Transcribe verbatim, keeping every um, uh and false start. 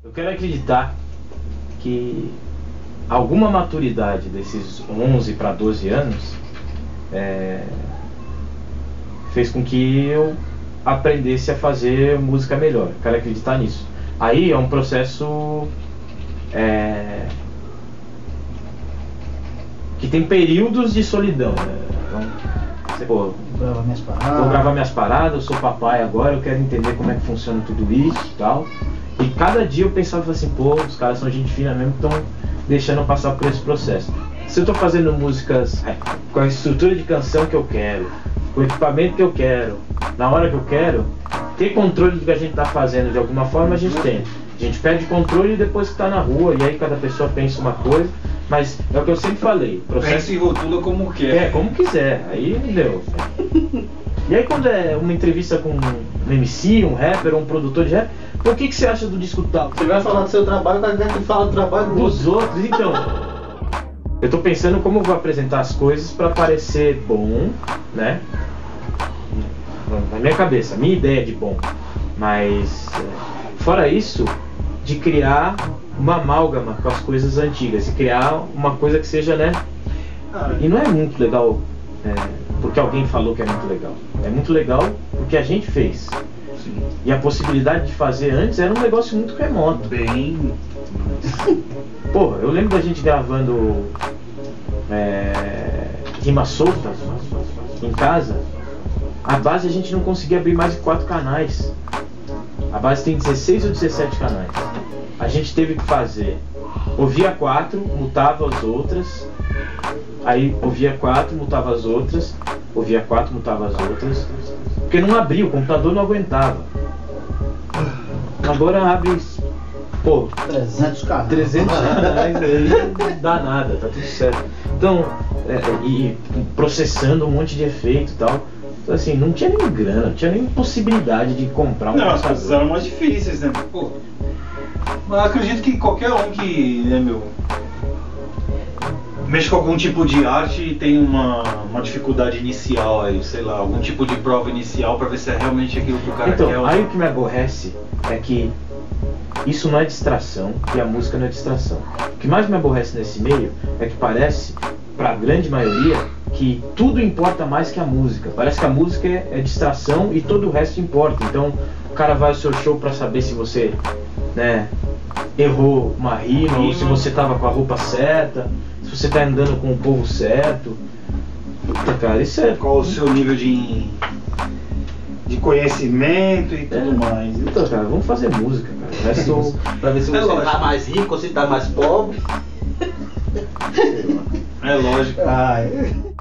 Eu quero acreditar que alguma maturidade desses onze para doze anos é, fez com que eu aprendesse a fazer música melhor. Eu quero acreditar nisso. Aí é um processo é, que tem períodos de solidão, né? Então, você, pô, grava minhas paradas. vou gravar minhas paradas, eu sou papai agora, eu quero entender como é que funciona tudo isso e tal. E cada dia eu pensava assim, pô, os caras são gente fina mesmo, que estão deixando eu passar por esse processo. Se eu tô fazendo músicas é, com a estrutura de canção que eu quero, com o equipamento que eu quero, na hora que eu quero, ter controle do que a gente tá fazendo de alguma forma a gente tem. A gente perde controle depois que tá na rua, e aí cada pessoa pensa uma coisa, mas é o que eu sempre falei. Processo... Pensa e rotula como quer. É, como quiser, aí deu. E aí quando é uma entrevista com um M C, um rapper, um produtor de rap, o que, que você acha do disco tal? Você vai falar do seu trabalho, vai ver que fala do trabalho dos outros, então. Eu tô pensando como eu vou apresentar as coisas pra parecer bom, né? Na minha cabeça, a minha ideia de bom. Mas, fora isso, de criar uma amálgama com as coisas antigas. E criar uma coisa que seja, né? E não é muito legal é, porque alguém falou que é muito legal. É muito legal porque a gente fez. Sim. E a possibilidade de fazer antes era um negócio muito remoto. Bem... Porra, eu lembro da gente gravando é, rimas soltas em casa. A base a gente não conseguia abrir mais de quatro canais. A base tem dezesseis ou dezessete canais. A gente teve que fazer, ouvia quatro, mutava as outras. Aí ouvia quatro, mutava as outras. Ouvia quatro, mutava as outras. Porque não abria, o computador não aguentava. Agora abre, pô, trezentos canais. trezentos canais aí, não dá nada, tá tudo certo. Então, é, e processando um monte de efeito e tal. Então, assim, não tinha nem grana, não tinha nem possibilidade de comprar um Não, as computador. coisas eram mais difíceis, né? Pô, mas eu acredito que qualquer um que, né, meu, mexe com algum tipo de arte tem uma, uma dificuldade inicial aí, sei lá, algum tipo de prova inicial pra ver se é realmente aquilo que o cara então, quer. Então, aí o que me aborrece é que isso não é distração e a música não é distração. O que mais me aborrece nesse meio é que parece, pra grande maioria, que tudo importa mais que a música. Parece que a música é, é distração e todo o resto importa. Então o cara vai ao seu show pra saber se você, né, errou uma rima, ou se você tava com a roupa certa, se você tá andando com o povo certo. Puta, cara, isso é... Qual o seu nível de, de conhecimento e tudo é. mais. Então, cara, vamos fazer música, cara. O resto... Pra ver se você lógico. tá mais rico ou se tá mais pobre. É lógico. Ai.